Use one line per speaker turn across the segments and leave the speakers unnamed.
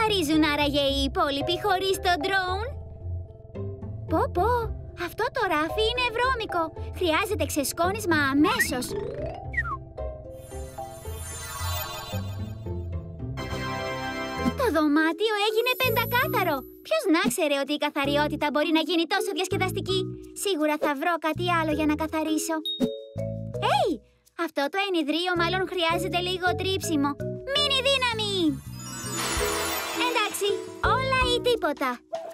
καθαρίζουν άραγε οι υπόλοιποι χωρίς το ντρόουν? Πω, αυτό το ράφι είναι βρώμικο. Χρειάζεται ξεσκόνισμα αμέσως. Το δωμάτιο έγινε πεντακάθαρο. Ποιος να ξέρε ότι η καθαριότητα μπορεί να γίνει τόσο διασκεδαστική. Σίγουρα θα βρω κάτι άλλο για να καθαρίσω. Αυτό το ενιδρίο μάλλον χρειάζεται λίγο τρίψιμο. Μείνει δύναμη! Εντάξει, όλα ή τίποτα.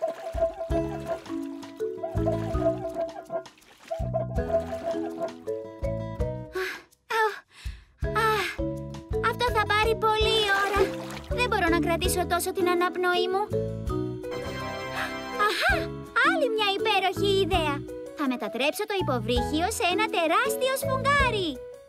Αυτό θα πάρει πολλή ώρα. Δεν μπορώ να κρατήσω τόσο την αναπνοή μου. Αχα! Άλλη μια υπέροχη ιδέα. Θα μετατρέψω το υποβρύχιο σε ένα τεράστιο σφουγγάρι.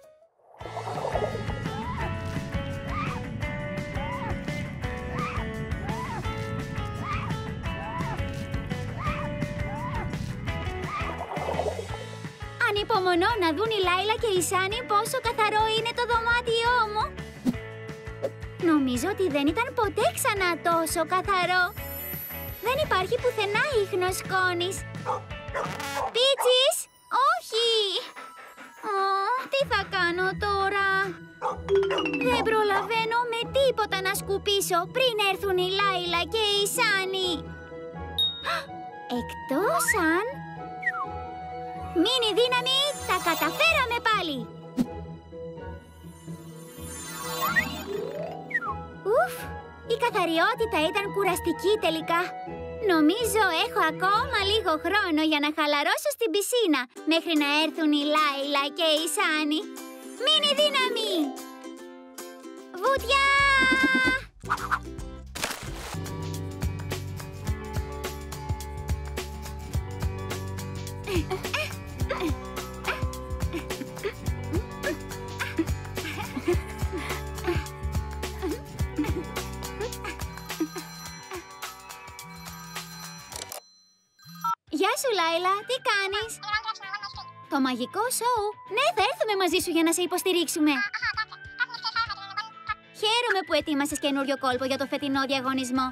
Ανυπομονώ να δουν η Λάιλα και η Σάνι πόσο καθαρό είναι το δωμάτιό μου. Νομίζω ότι δεν ήταν ποτέ ξανά τόσο καθαρό. Δεν υπάρχει πουθενά ίχνος σκόνης. Πίτσις! Όχι! Τι θα κάνω τώρα? Δεν προλαβαίνω με τίποτα να σκουπίσω πριν έρθουν η Λάιλα και η Σάνι. Εκτός αν... Μείνει δύναμη, τα καταφέραμε πάλι! Ουφ, η καθαριότητα ήταν κουραστική τελικά. Νομίζω έχω ακόμα λίγο χρόνο για να χαλαρώσω στην πισίνα μέχρι να έρθουν η Λάιλα και η Σάνι. Μείνει δύναμη! Βουτιά! Γεια σου, Λάιλα, τι κάνεις? Το μαγικό σοου. Ναι, θα έρθουμε μαζί σου για να σε υποστηρίξουμε. Χαίρομαι που ετοίμασες καινούριο κόλπο για το φετινό διαγωνισμό.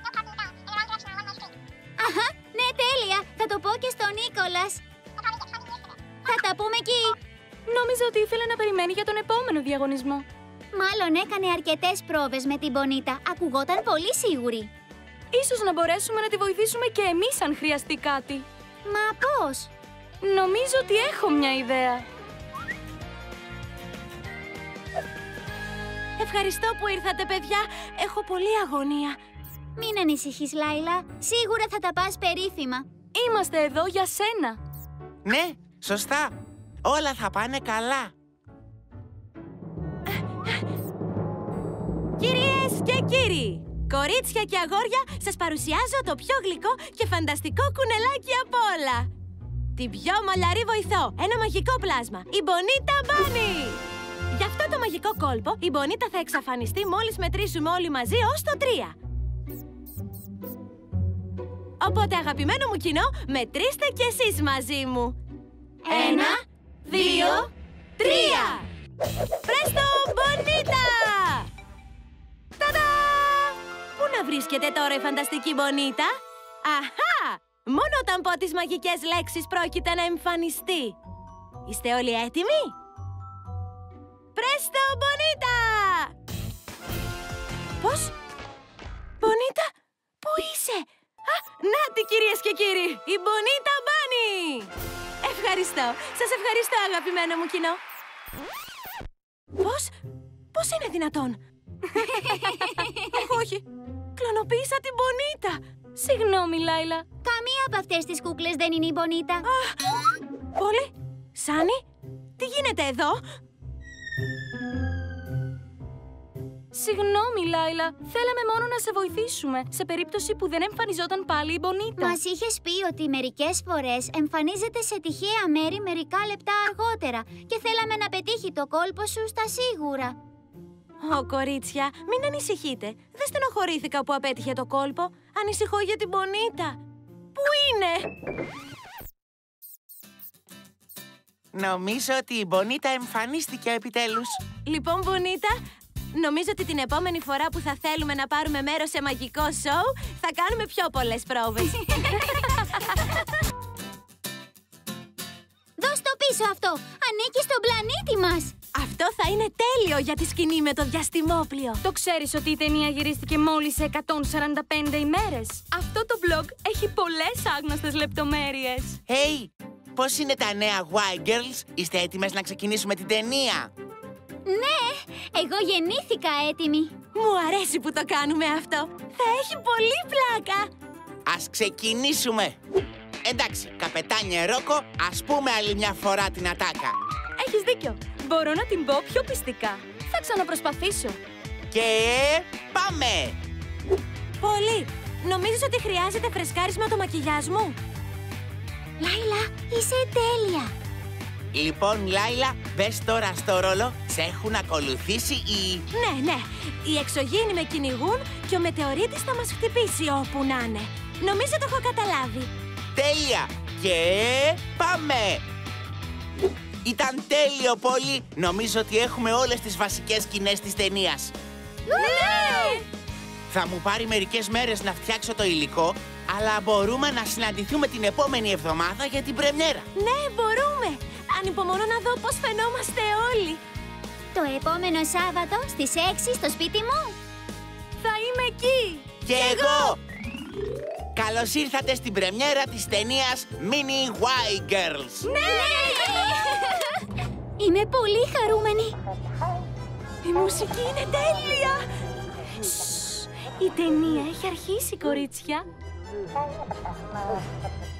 Αχα, ναι, τέλεια. Θα το πω και στον Νίκολας. Θα τα πούμε εκεί.
Νόμιζα ότι ήθελε να περιμένει για τον επόμενο διαγωνισμό.
Μάλλον έκανε αρκετές πρόβες με την Μπονίτα. Ακουγόταν πολύ σίγουρη.
Ίσως να μπορέσουμε να τη βοηθήσουμε και εμείς αν χρειαστεί κάτι.
Μα πώς?
Νομίζω ότι έχω μια ιδέα.
Ευχαριστώ που ήρθατε, παιδιά. Έχω πολλή αγωνία.
Μην ανησυχείς, Λάιλα. Σίγουρα θα τα πας περίφημα.
Είμαστε εδώ για σένα.
Ναι, σωστά. Όλα θα πάνε καλά.
Κυρίες και κύριοι, κορίτσια και αγόρια, σας παρουσιάζω το πιο γλυκό και φανταστικό κουνελάκι απ' όλα. Την πιο μαλλιαρή βοηθό, ένα μαγικό πλάσμα, η Μπονίτα Μπάνι. Γι' αυτό το μαγικό κόλπο, η Μπονίτα θα εξαφανιστεί μόλις μετρήσουμε όλοι μαζί ως το 3. Οπότε, αγαπημένο μου κοινό, μετρήστε κι εσείς μαζί μου. 1, 2, 3. Πρέστο Μπονίτα! Ταδά! Πού να βρίσκεται τώρα η φανταστική Μπονίτα? Αχά! Μόνο όταν πω τις μαγικές λέξεις πρόκειται να εμφανιστεί. Είστε όλοι έτοιμοι? Πρέστο Μπονίτα! Πώς? Μπονίτα, πού είσαι? Α, νάτι κυρίες και κύριοι, η Μπονίτα Μπάνι! Ευχαριστώ, σας ευχαριστώ αγαπημένο μου κοινό. Πώς είναι δυνατόν? Όχι, κλωνοποίησα την Μπονίτα.
Συγγνώμη, Λάιλα.
Καμία από αυτές τις κούκλες δεν είναι η Μπονίτα.
Πόλη, Σάνι, τι γίνεται εδώ?
Συγγνώμη, Λάιλα. Θέλαμε μόνο να σε βοηθήσουμε σε περίπτωση που δεν εμφανιζόταν πάλι η Μπονίτα.
Μας είχες πει ότι μερικές φορές εμφανίζεται σε τυχαία μέρη μερικά λεπτά αργότερα και θέλαμε να πετύχει το κόλπο σου στα σίγουρα.
Κορίτσια, μην ανησυχείτε. Δεν στενοχωρήθηκα που απέτυχε το κόλπο. Ανησυχώ για την Μπονίτα. Πού είναι?
Νομίζω ότι η Μπονίτα εμφανίστηκε επιτέλους.
Λοιπόν, Μπονίτα, Νομίζω ότι την επόμενη φορά που θα θέλουμε να πάρουμε μέρος σε μαγικό σοου, θα κάνουμε πιο πολλές πρόβες.
Δώσ' το πίσω αυτό! Ανήκει στον πλανήτη μας!
Αυτό θα είναι τέλειο για τη σκηνή με το διαστημόπλιο.
Το ξέρεις ότι η ταινία γυρίστηκε μόλις σε 145 ημέρες. Αυτό το vlog έχει πολλές άγνωστες λεπτομέρειες.
Hey, πώς είναι τα νέα Y-Girls? Είστε έτοιμες να ξεκινήσουμε την ταινία?
Ναι, εγώ γεννήθηκα έτοιμη.
Μου αρέσει που το κάνουμε αυτό. Θα έχει πολύ πλάκα.
Ας ξεκινήσουμε! Εντάξει, καπετάνιε Ρόκο, ας πούμε άλλη μια φορά την ατάκα.
Έχεις δίκιο. Μπορώ να την πω πιο πιστικά. Θα ξαναπροσπαθήσω.
Και πάμε!
Πολύ. Νομίζεις ότι χρειάζεται φρεσκάρισμα το μακιγιάζ μου?
Λάιλα, είσαι τέλεια.
Λοιπόν, Λάιλα, μπες τώρα στο ρόλο. Σε έχουν ακολουθήσει οι...
Ναι. Οι εξωγήινοι με κυνηγούν και ο μετεωρίτης θα μας χτυπήσει όπου να είναι. Νομίζω το έχω καταλάβει.
Τέλεια! Και πάμε! Ήταν τέλειο, Πόλη! Νομίζω ότι έχουμε όλες τις βασικές σκηνές της ταινίας.
Ναι!
Θα μου πάρει μερικές μέρες να φτιάξω το υλικό, αλλά μπορούμε να συναντηθούμε την επόμενη εβδομάδα για την πρεμιέρα.
Ναι, μπορούμε! Ανυπομονώ να δω πώς φαινόμαστε όλοι.
Το επόμενο Σάββατο στις 6 στο σπίτι μου.
Θα είμαι εκεί.
Και εγώ! Καλώς ήρθατε στην πρεμιέρα της ταινίας Mini Y-Girls.
Ναι! Είμαι πολύ χαρούμενη.
Η μουσική είναι τέλεια!
Η ταινία έχει αρχίσει, κορίτσια.